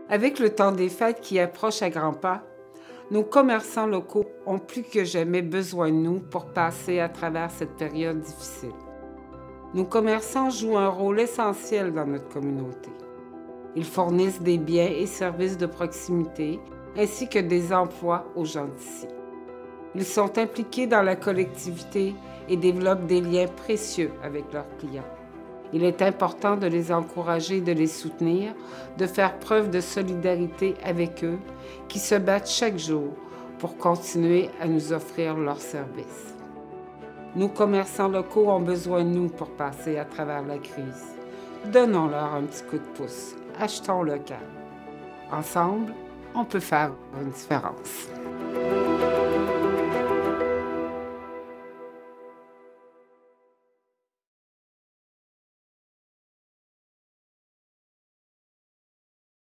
Avec le temps des fêtes qui approche à grands pas, nos commerçants locaux ont plus que jamais besoin de nous pour passer à travers cette période difficile. Nos commerçants jouent un rôle essentiel dans notre communauté. Ils fournissent des biens et services de proximité ainsi que des emplois aux gens d'ici. Ils sont impliqués dans la collectivité et développent des liens précieux avec leurs clients. Il est important de les encourager et de les soutenir, de faire preuve de solidarité avec eux, qui se battent chaque jour pour continuer à nous offrir leurs services. Nos commerçants locaux ont besoin de nous pour passer à travers la crise. Donnons-leur un petit coup de pouce. Achetons local. Ensemble, on peut faire une différence.